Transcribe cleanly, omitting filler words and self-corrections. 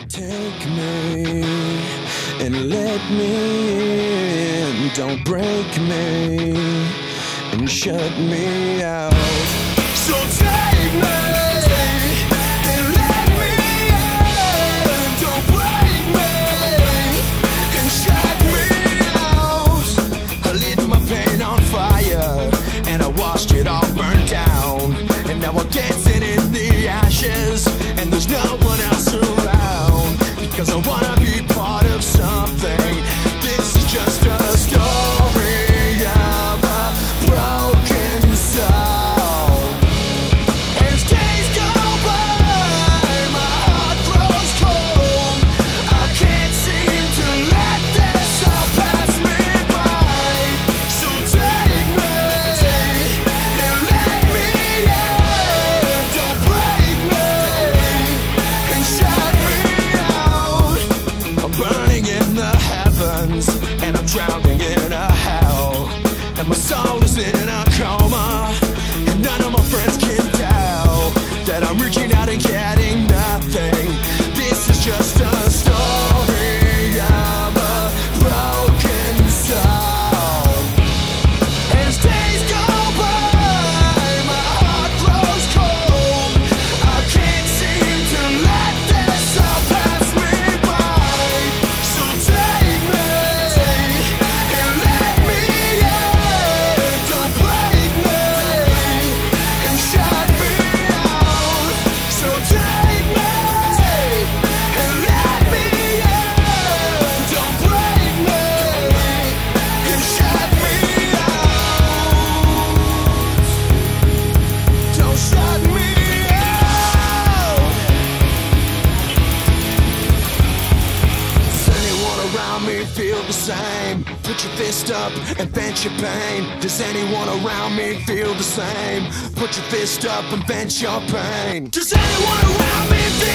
Take me and let me in. Don't break me and shut me out. So take me and let me in. Don't break me and shut me out. I lit my pain on fire and I watched it all burn down. And now I'm dancing in the ashes and there's no one else around. Because I wanna be part of something. This is just a story of a broken soul. As days go by, my heart grows cold. I can't seem to let this all pass me by. So take me and let me in. Don't break me and shut me out. I'm burning in the heavens and I'm drowning in a hell. And my soul is in a coma and none of my friends can tell that I'm reaching out and getting nothing. This is just a story of a broken soul. As days go by, my heart grows cold. I can't seem to let this all pass me by. So take me and let me in. Don't break me and shut me out. So take me and let me in. Don't break me and shut me out. Don't shut me out. Does anyone around me feel the same? Put your fist up and vent your pain. Does anyone around me feel the same? Put your fist up and vent your pain. Does anyone around me feel